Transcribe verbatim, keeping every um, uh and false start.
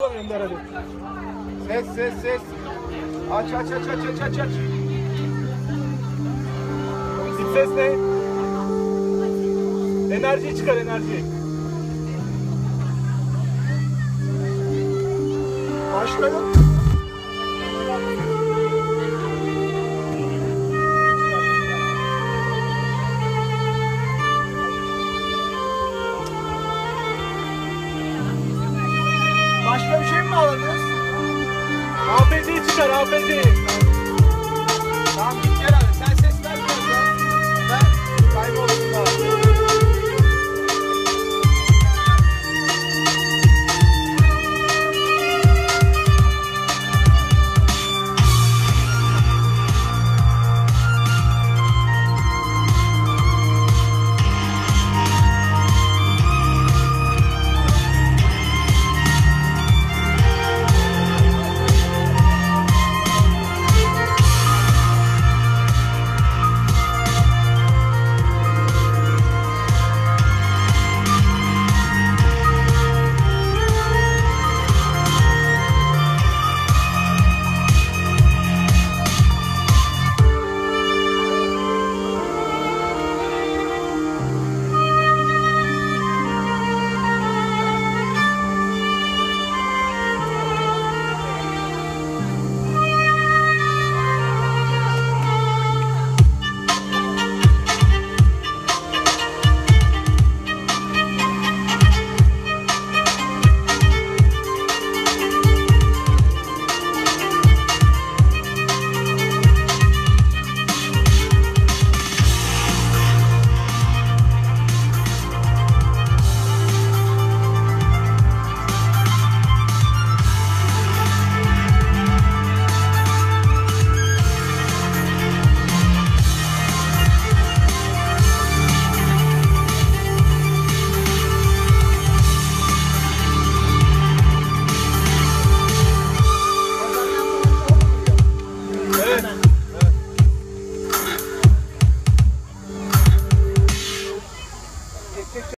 Önder hadi. Ses ses ses. Aç aç aç aç aç aç aç. Dip ses ne? Enerjiyi çıkar, enerjiyi. Başlayın. Başka bir şey mi bağladınız? A P C'yi çıkar, A P C'yi.